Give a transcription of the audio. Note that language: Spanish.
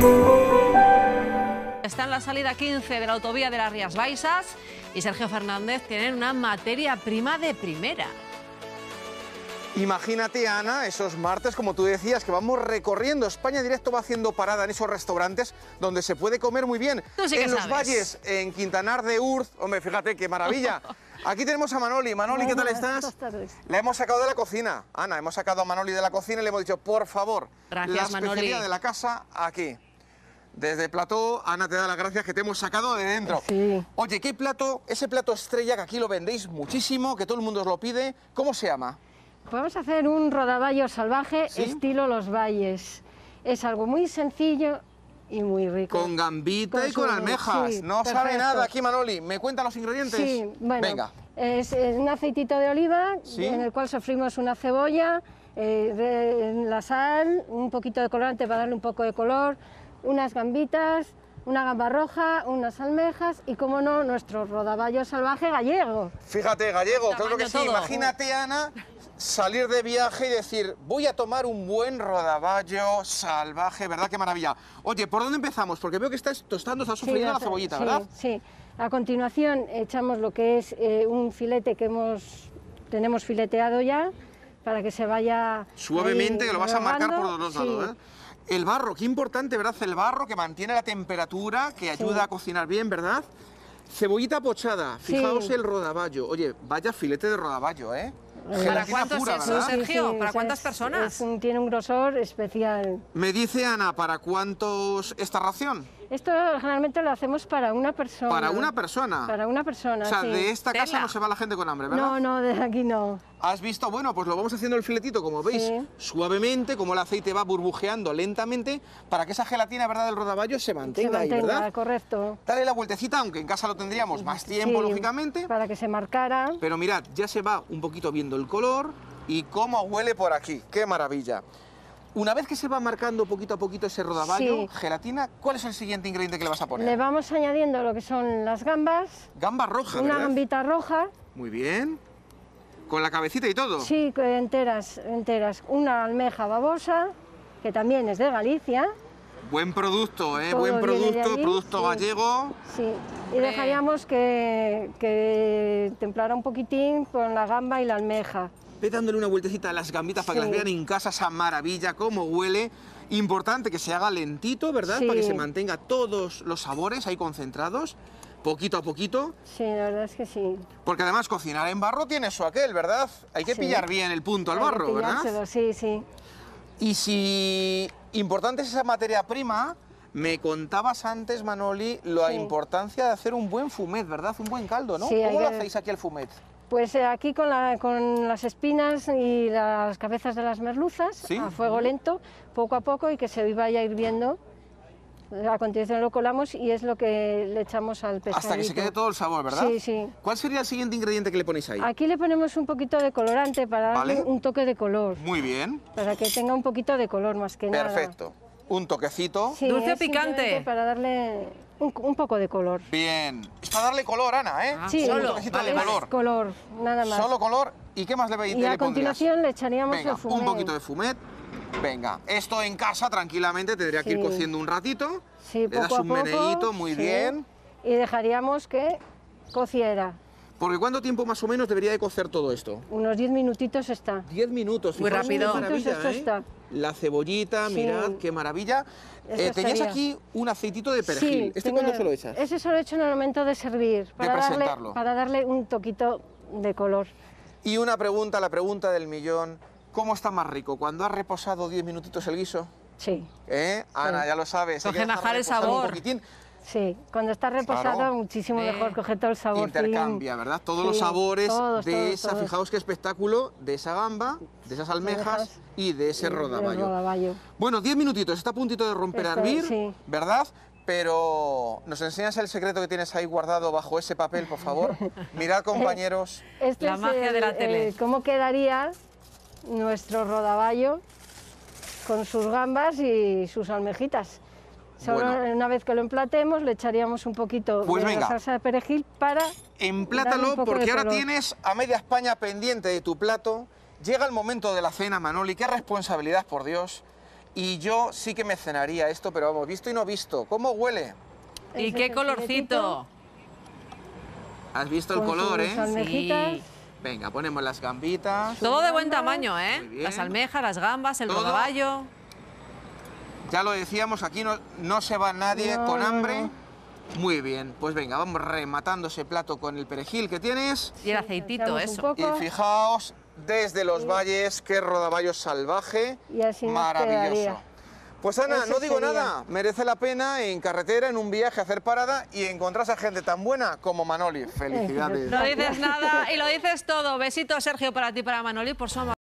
Está en la salida 15 de la autovía de las Rías Baixas y Sergio Fernández tiene una materia prima de primera. Imagínate, Ana, esos martes, como tú decías, que vamos recorriendo España Directo, va haciendo parada en esos restaurantes donde se puede comer muy bien. Tú sí que en los sabes. valles, en Quintanar de Urz, hombre, fíjate qué maravilla. Aquí tenemos a Manoli. Manoli, ¿qué tal estás? Buenas tardes. La hemos sacado de la cocina. Ana, hemos sacado a Manoli de la cocina y le hemos dicho, por favor, Gracias, la Manoli. especialidad de la casa aquí. Desde el plató, Ana te da las gracias que te hemos sacado de dentro. Sí. Oye, ¿qué plato, ese plato estrella que aquí lo vendéis muchísimo, que todo el mundo os lo pide, cómo se llama? Vamos a hacer un rodaballo salvaje ¿Sí? estilo Los Valles. Es algo muy sencillo y muy rico. Con gambita y con su- almejas. sí, No sabe perfecto. nada aquí, Manoli. ¿Me cuentan los ingredientes? Sí, bueno, Venga. es un aceitito de oliva Sí. en el cual sofrimos una cebolla, la sal, un poquito de colorante para darle un poco de color, unas gambitas, una gamba roja, unas almejas y, como no, nuestro rodaballo salvaje gallego. Fíjate, gallego, claro que Tamaño sí. todo. Imagínate, Ana, salir de viaje y decir, voy a tomar un buen rodaballo salvaje, ¿verdad? Qué maravilla. Oye, ¿por dónde empezamos? Porque veo que estás tostando, estás sofriendo la cebollita, sí, ¿verdad? Sí. A continuación echamos lo que es un filete que tenemos fileteado ya, para que se vaya Suavemente, ahí que lo vas a marcar por rehogando. los dos lados, ¿eh? El barro, qué importante, ¿verdad? El barro que mantiene la temperatura, que ayuda a cocinar bien, ¿verdad? Cebollita pochada, Sí. fijaos el rodaballo. Oye, vaya filete de rodaballo, ¿eh? ¿Para Gelatina cuántos pura, es ¿verdad? eso, Sergio? ¿Para es- cuántas personas? Tiene un grosor especial. Me dice Ana, ¿para cuántos esta ración? Esto generalmente lo hacemos para una persona. Para una persona. Para una persona, O sea, sí. de esta casa Tela. no se va la gente con hambre, ¿verdad? No, no, de aquí no. ¿Has visto? Bueno, pues lo vamos haciendo el filetito, como veis, Sí. suavemente, como el aceite va burbujeando lentamente, para que esa gelatina, ¿verdad?, del rodaballo se Se mantenga ahí, mantenga, ¿verdad? correcto. Dale la vueltecita, aunque en casa lo tendríamos más tiempo, Sí, lógicamente. Para que se marcara. Pero mirad, ya se va un poquito viendo el color y cómo huele por aquí. ¡Qué maravilla! Una vez que se va marcando poquito a poquito ese rodaballo, Sí. gelatina, ¿cuál es el siguiente ingrediente que le vas a poner? Le vamos añadiendo lo que son las gambas, Gamba roja, una ¿verdad? gambita roja, Muy bien. Con la cabecita y todo. sí, enteras, una almeja babosa, que también es de Galicia, Buen producto, ¿eh? Todo Buen viene de producto, allí, producto sí. gallego. sí, y Hombre. dejaríamos que templara un poquitín con la gamba y la almeja. Ve dándole una vueltecita a las gambitas para que Sí. las vean en casa, esa maravilla, cómo huele. Importante que se haga lentito, ¿verdad? Sí. Para que se mantenga todos los sabores ahí concentrados, poquito a poquito. Sí, la verdad es que sí. Porque además cocinar en barro tiene su aquel, ¿verdad? Hay que Sí. pillar bien el punto al Hay que barro, ¿verdad? pillárselo, sí, sí. Y si importante es esa materia prima, me contabas antes, Manoli, la Sí. importancia de hacer un buen fumet, ¿verdad? Un buen caldo, ¿no? Sí, hay ¿Cómo lo que- hacéis aquí el fumet? Pues aquí con las espinas y las cabezas de las merluzas, ¿Sí? a fuego lento, poco a poco, y que se vaya hirviendo. A continuación lo colamos y es lo que le echamos al pescadito. Hasta que se quede todo el sabor, ¿verdad? Sí, sí. ¿Cuál sería el siguiente ingrediente que le ponéis ahí? Aquí le ponemos un poquito de colorante para darle Vale. un toque de color, Muy bien, para que tenga un poquito de color más que nada. perfecto. Un toquecito. Sí, ¿Dulce o es picante? simplemente para darle un poco de color. Bien. Es para darle color, Ana, ¿eh? Ah, Sí, Un solo, toquecito vale, de vale. color. Color, nada más. Solo color. ¿Y qué más le veis? Y a continuación le echaríamos Venga, el fumet. un poquito de fumet. Venga, esto en casa tranquilamente tendría que ir Sí. cociendo un ratito. Sí, Le das poco a un poco. meneíto, muy sí, bien. Y dejaríamos que cociera. Porque ¿cuánto tiempo más o menos debería de cocer todo esto? Unos 10 minutitos está. 10 minutos. Muy fijaos qué rápido. maravilla, Esto ¿eh? está. La cebollita, Sí. mirad, qué maravilla. Esto Tenías estaría. aquí un aceitito de perejil. ¿Este tengo- cuándo se lo echas? Ese se lo echo en el momento de servir, presentarlo. para darle un toquito de color. Y una pregunta, la pregunta del millón. ¿Cómo está más rico? ¿Cuando ha reposado 10 minutitos el guiso? Sí, ¿Eh? Ana, ya lo sabes. hay que Coge dejar mejor el reposar un sabor. poquitín. sí. Cuando está reposado, Claro. muchísimo Sí. mejor, coge todo el sabor. Intercambia, ¿verdad? Todos los Sí, sabores todos, de todos, esa, todos. fijaos qué espectáculo, de esa gamba, de esas almejas Almejas. y de ese Del rodaballo. rodaballo. Bueno, 10 minutitos, está a puntito de romper a Está, hervir, sí. ¿verdad? Pero ¿nos enseñas el secreto que tienes ahí guardado bajo ese papel, por favor? Mirad, compañeros. Este La es magia de la tele. cómo quedaría nuestro rodaballo con sus gambas y sus almejitas. Solo Bueno. una vez que lo emplatemos le echaríamos un poquito Pues de venga. la salsa de perejil para darle Emplátalo un poco porque de ahora color. tienes a media España pendiente de tu plato. Llega el momento de la cena, Manoli, qué responsabilidad, por Dios. Y yo sí que me cenaría esto, pero vamos, visto y no visto. ¿Cómo huele? ¿Y Ese qué es el colorcito? ¿Has visto el con color, sus almejitas. Sí. Venga, ponemos las gambitas. Todo de buen gambas. tamaño, ¿eh? Muy bien. Las almejas, las gambas, el Todo. rodaballo. Ya lo decíamos, aquí no se va nadie No, con no, hambre. no. Muy bien, pues venga, vamos rematando ese plato con el perejil que tienes. Y el Sí, aceitito, echamos un eso. poco. Y fijaos, desde los valles, qué rodaballo salvaje, Y así nos maravilloso. quedaría. Pues Ana, Ese no digo sería. nada, merece la pena en carretera, en un viaje, hacer parada y encontrarse a gente tan buena como Manoli. Felicidades. No dices nada y lo dices todo. Besito, Sergio, para ti, para Manoli, por su amor.